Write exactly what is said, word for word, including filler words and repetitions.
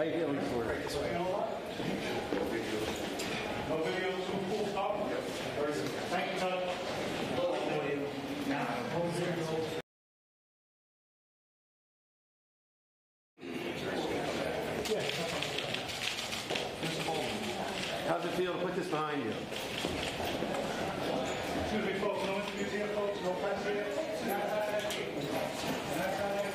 you feeling for it? No videos, full stop? Yep. Thank you, Todd. How's it feel to put this behind you? Excuse me, folks. No interviews here, folks. No press here.